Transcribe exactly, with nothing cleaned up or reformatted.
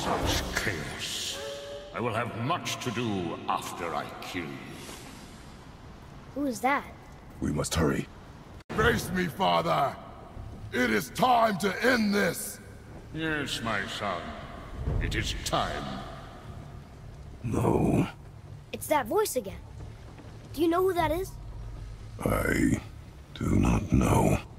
Such chaos. I will have much to do after I kill you. Who is that? We must hurry. Face me, father! It is time to end this! Yes, my son. It is time. No, It's that voice again. Do you know who that is? I do not know.